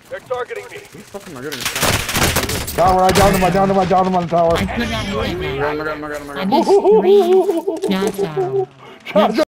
They're targeting me. Who the fuck am I getting shot? Tower, I downed him, I downed him, I downed him on the tower. I could not hit him. I got him. I just screamed, shut up. Shot